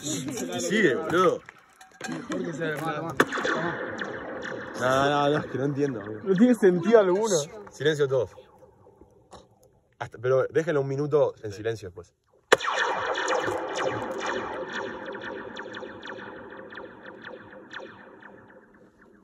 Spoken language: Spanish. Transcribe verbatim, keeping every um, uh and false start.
Sigue, boludo. Porque se toma, toma, toma. No, no, no, es que no entiendo, amigo. No tiene sentido alguno. Silencio todos. Hasta, pero déjenlo un minuto en silencio después.